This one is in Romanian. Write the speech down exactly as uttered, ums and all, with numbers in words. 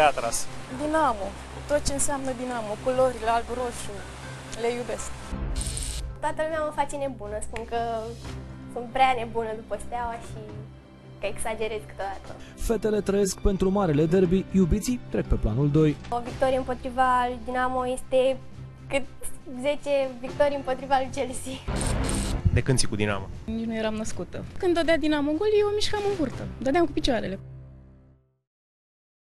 te-a atras? Dinamo. Tot ce înseamnă Dinamo, culorile alb-roșu, le iubesc. Toată lumea mă face nebună, spun că sunt prea nebună după Steaua și că exagerez câteodată. Fetele trăiesc pentru marele derby, iubiții trec pe planul doi. O victorie împotriva lui Dinamo este cât zece victorii împotriva lui Chelsea. De când ții cu Dinamo? Nici nu eram născută. Când dădea Dinamo gol, eu mișcam în burtă, dădeam cu picioarele.